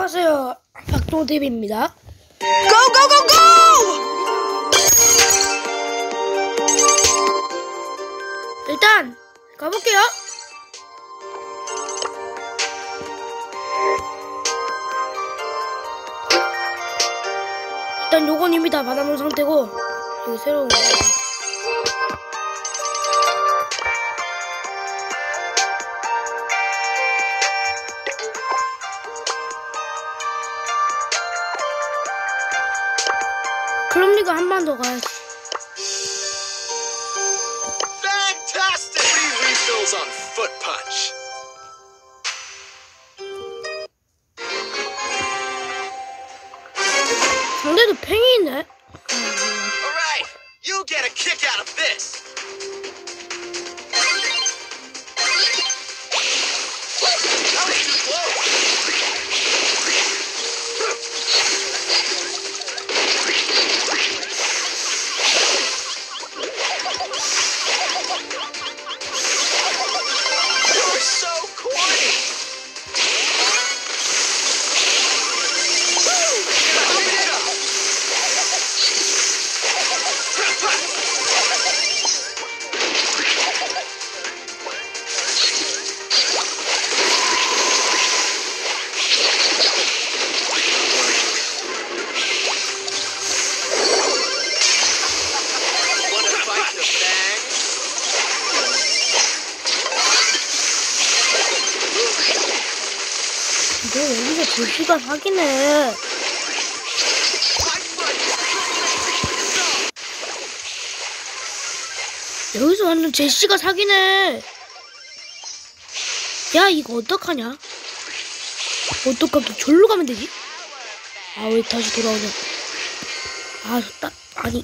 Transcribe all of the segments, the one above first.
안녕하세요. 박동TV입니다. 고고고고! 일단 가볼게요. 일단 요건 이미 다 받아놓은 상태고 여기 새로운 거. 그럼 네가 한 번 더 가야지. Fantastic! 3 refills on Foot Punch. 상대도 팽이 있네. Alright, you get a kick out of this. That was too close. You're so corny. Wanna fight the bang? 너 여기서 제시가 사기네. 여기서 완전 제시가 사기네. 야 이거 어떡하냐? 어떡하게 절로 가면 되지? 아 왜 다시 돌아오냐? 아 졌다. 아니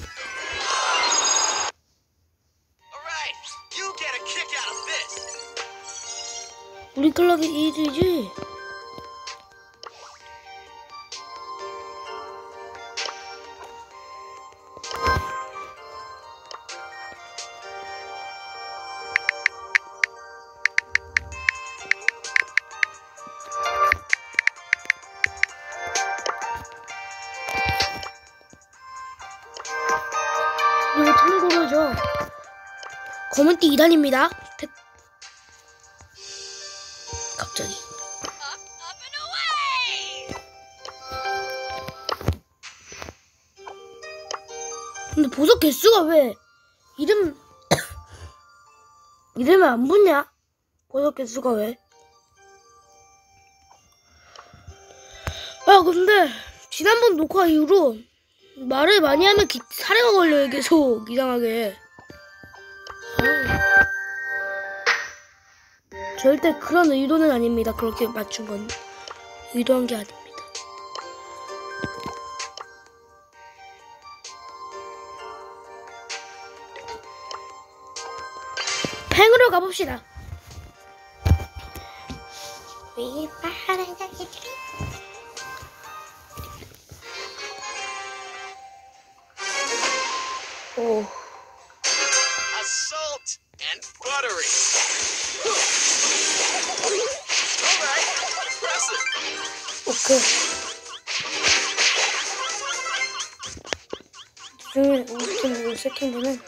Alright, you get a kick out of this. 우리 클럽이 1위지? 그리고 참고로 저 검은띠 2단입니다. 갑자기 근데 보석 개수가 왜 이름에 안 붙냐? 보석 개수가 왜? 아 근데 지난번 녹화 이후로 말을 많이 하면 사례가 걸려요. 계속 이상하게. 절대 그런 의도는 아닙니다. 그렇게 맞춘 건 의도한 게 아닙니다. 팽으로 가봅시다. 오. Assault and buttery. Alright, impressive. 오케이. 우리 팀 세팅되면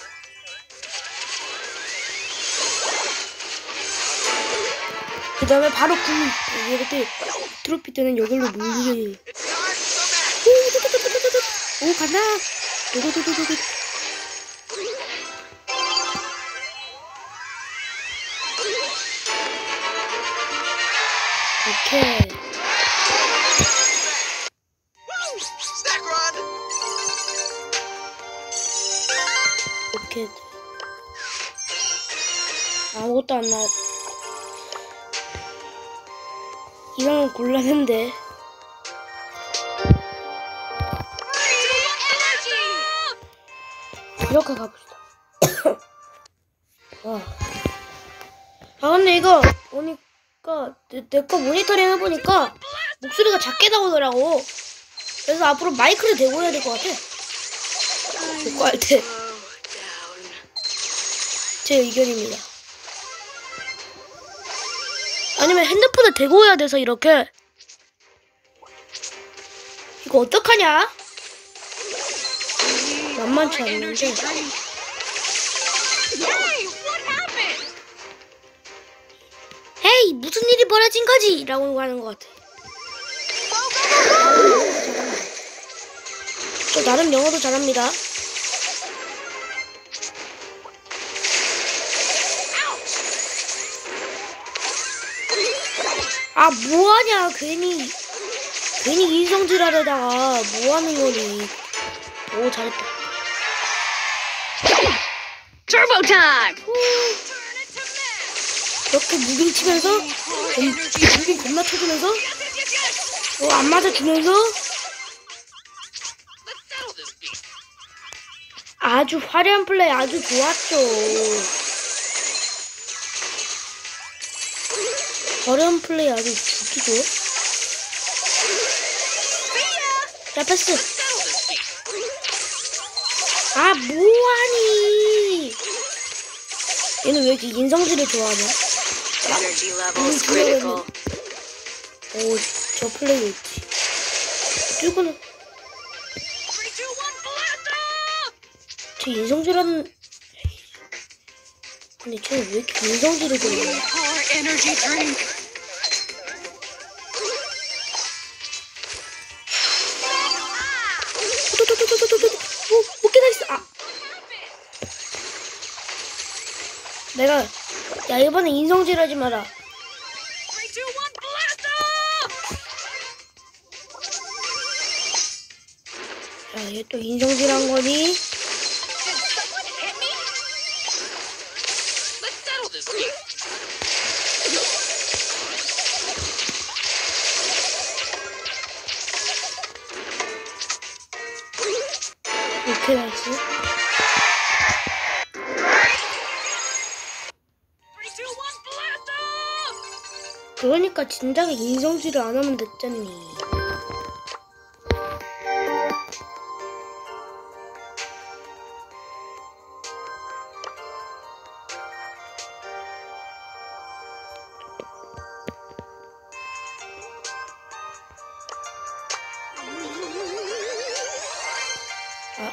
그 다음에 바로 이렇게 트로피 때는 여기로 눌리게. It's time to match. 오 간다. 도도도도도도. 오케이. Snack run. 오케이. 아무것도 안 나왔. 이건 곤란한데. 이렇게 가봅시다. 와. 아 근데 이거 보니까 내 거 모니터링 해보니까 목소리가 작게 나오더라고. 그래서 앞으로 마이크를 대고 해야 될 것 같아. 녹화 할 때. 제 의견입니다. 아니면 핸드폰을 대고 해야 돼서 이렇게 이거 어떡하냐? 만만치 않은데. 헤이, 무슨 일이 벌어진 거지? 라고 하는 것 같아. 저 나름 영어도 잘합니다. 아, 뭐하냐? 괜히 인성질하려다가 뭐하는 거니? 오, 잘했다. Turbo time! 이렇게 무빙 치면서 무빙 겁나 쳐주면서 안 맞아주면서 아주 화려한 플레이 아주 좋았죠. 화려한 플레이 아주 좋기죠. 자, 패스. 아, 뭐하니? 얘는 왜 이렇게 인성질을 좋아하냐? Energy level is critical. 오, 저 플레이 있지. 이거는 쟤 인성질하는. 근데 쟤는 왜 이렇게 인성질을 좋아하냐? Power energy drink. 오케이, 나이스. 아, 내가 야, 이번에 인성질하지 마라. 야, 얘 또 인성질한 거니? 오케이, 나이스. 그러니까 진작에 인성질을 안 하면 됐잖니. 아,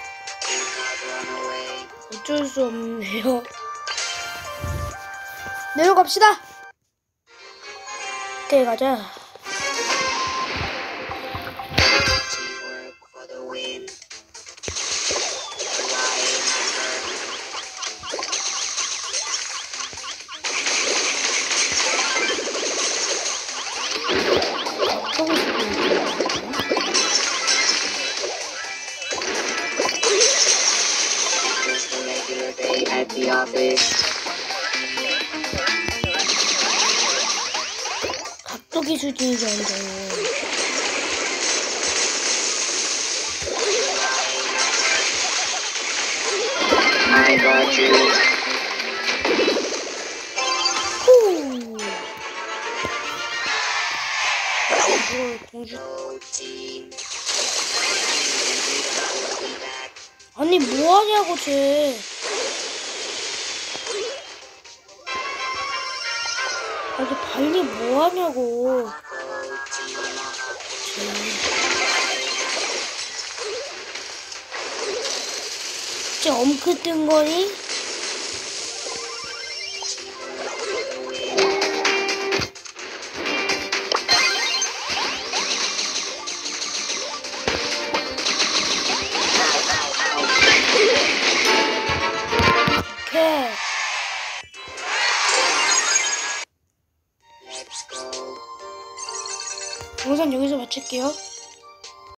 어쩔 수 없네요. 내려갑시다. 오케이, 가자. At the office. 각도기 수준이죠, 완전. I got you. 후. 이걸 공주. 아니, 뭐하냐고, 쟤. 아니, 발리 뭐하냐고. 쟤 엄크 뜬 거니? 오케이. 영상 여기서 마칠게요.